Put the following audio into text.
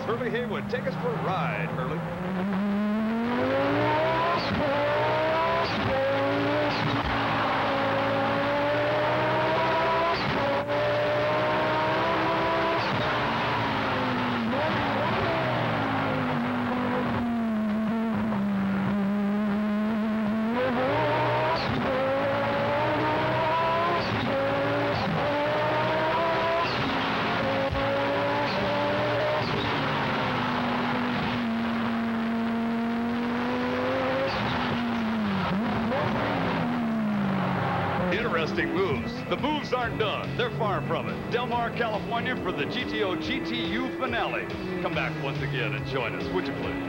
Hurley Haywood. Take us for a ride, Hurley. Interesting moves. The moves aren't done. They're far from it. Del Mar, California for the GTO GTU finale. Come back once again and join us, would you please?